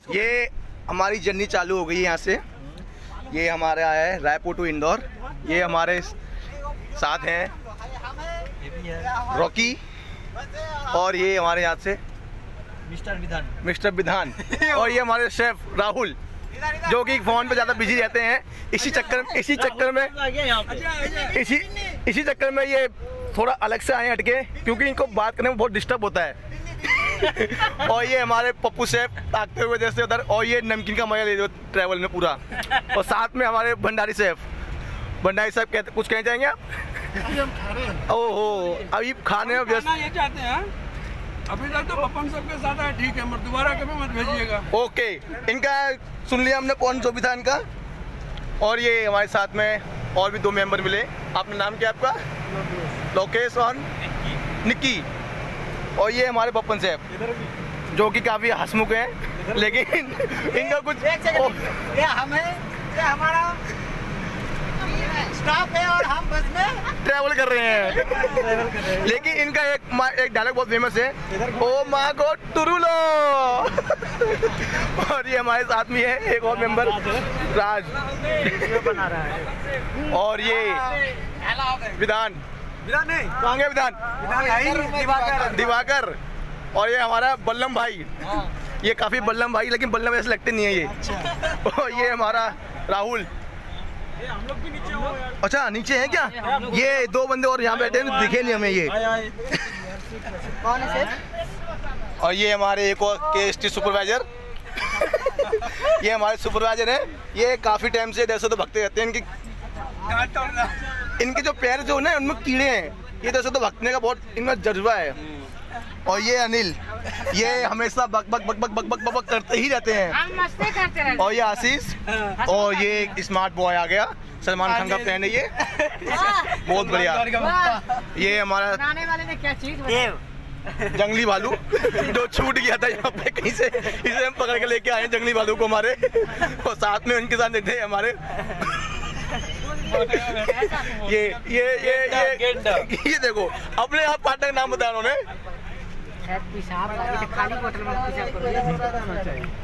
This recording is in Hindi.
ये हमारी जर्नी चालू हो गई है यहाँ से। ये हमारा है रायपुर टू इंदौर। ये हमारे साथ हैं रॉकी और ये हमारे यहाँ से मिस्टर विधान और ये हमारे शेफ राहुल, जो कि फोन पे ज़्यादा बिजी रहते हैं। इसी चक्कर में ये थोड़ा अलग से आए हटके, क्योंकि इनको बात करने में बहुत डिस्टर्ब होता है। और ये हमारे पप्पू शेफ ताकते हुए जैसे उधर, और ये नमकीन का मजा ले रहे ट्रैवल में पूरा। और साथ में हमारे भंडारी साहब कहते कुछ कहना चाहेंगे आप? अभी हम खा रहे हैं। ओहो, अभी खाने में व्यस्त ये चाहते हैं। अभी तक तो पप्पन सबके साथ है, ठीक है, मत दोबारा कभी मत भेजिएगा। ओके, इनका सुन लिया हमने कौन जो भी था इनका। और ये हमारे साथ में और भी 2 मेंबर मिले। आपका नाम क्या आपका? लोकेश और निक्की। और ये हमारे पप्पन साहब, जो कि काफ़ी हंसमुख हैं, लेकिन इनका कुछ ये हमारा स्टाफ है और हम बस में ट्रैवल कर रहे हैं। लेकिन इनका एक डायलॉग बहुत फेमस है, ओ माँ को टुरुलो। और ये हमारे साथ में है एक और मेंबर राज बना रहा है। और ये विधान नहीं कहाँ गए? विधान दिवाकर। और ये हमारा बल्लम भाई। ये काफी बल्लम भाई, लेकिन बल्लम ऐसे लगते नहीं है ये। और ये हमारा राहुल। हम लोग भी नीचे हो यार। अच्छा, नीचे हैं क्या? ये 2 बंदे और यहाँ बैठे हैं, दिखे नहीं हमें ये। कौन है सर? और ये हमारे एक और KST सुपरवाइजर। ये हमारे सुपरवाइजर हैं। ये काफी टाइम से जैसे तो भगते रहते हैं। इनके जो पैर जो ना उनमें कीड़े हैं। ये जैसे तो भगने का बहुत इनका जज्बा है। और ये अनिल, ये हमेशा बक बक बक बक बक बक बक करते ही रहते हैं। हम मस्ती करते रहते हैं। और ये आशीष, और ये एक स्मार्ट बॉय आ गया, सलमान खान का फैन है ये। बहुत बढ़िया। ये हमारा बनाने वाले ने क्या चीज बनाई? जंगली भालू, जो छूट गया था यहाँ पे कहीं से, इसे हम पकड़ के लेके आए जंगली भालू को हमारे। और साथ में उनके साथ देखते हैं हमारे ये देखो, अपने आप पार्टनर का नाम बताया उन्होंने। खाली बोतल में